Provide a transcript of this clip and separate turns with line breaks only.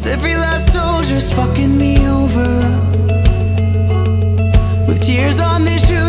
'cause every last soldier's fucking me over, with tears on their shoes.